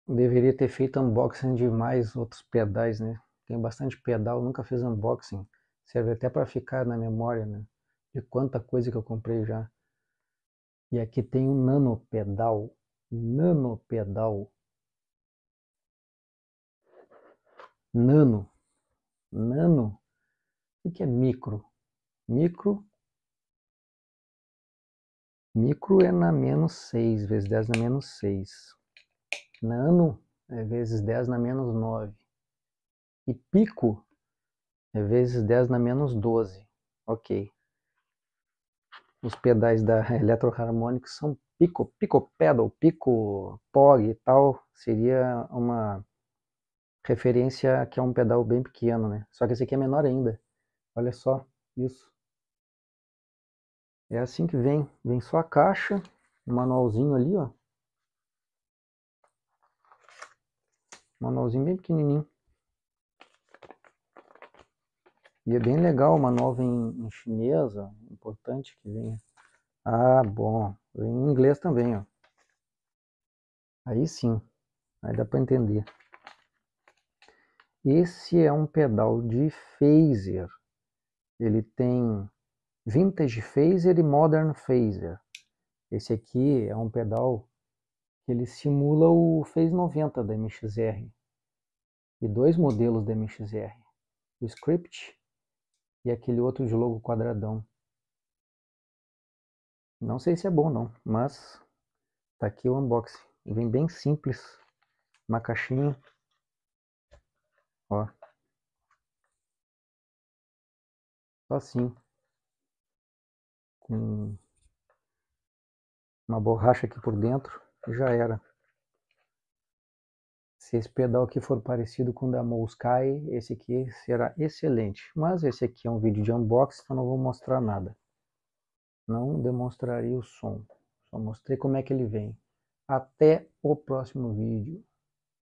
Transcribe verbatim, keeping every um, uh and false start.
Deveria ter feito unboxing de mais outros pedais, né? Tem bastante pedal, nunca fiz unboxing. Serve até para ficar na memória, né? De quanta coisa que eu comprei já. E aqui tem um nano pedal. Nano pedal. Nano. Nano. O que é micro? Micro. Micro é na menos seis, vezes dez na menos seis. Nano é vezes dez na menos nove. E pico é vezes dez na menos doze. Ok. Os pedais da Electro Harmonix são pico, pico pedal, pico pog e tal. Seria uma referência que é um pedal bem pequeno, né? Só que esse aqui é menor ainda. Olha só isso. É assim que vem. Vem só a caixa, um manualzinho ali, ó. Manualzinho bem pequenininho. E é bem legal, o manual vem em chinês, ó. Importante que venha. Ah, bom. Vem em inglês também, ó. Aí sim. Aí dá para entender. Esse é um pedal de phaser. Ele tem Vintage Phaser e Modern Phaser. Esse aqui é um pedal que ele simula o Phase noventa da M X R. E dois modelos da M X R. O Script e aquele outro de logo quadradão. Não sei se é bom não, mas tá aqui o unboxing. Vem bem simples. Uma caixinha. Ó. Só assim. Com uma borracha aqui por dentro. Já era. Se esse pedal aqui for parecido com o da Mosky, esse aqui será excelente. Mas esse aqui é um vídeo de unboxing, então não vou mostrar nada. Não demonstraria o som. Só mostrei como é que ele vem. Até o próximo vídeo.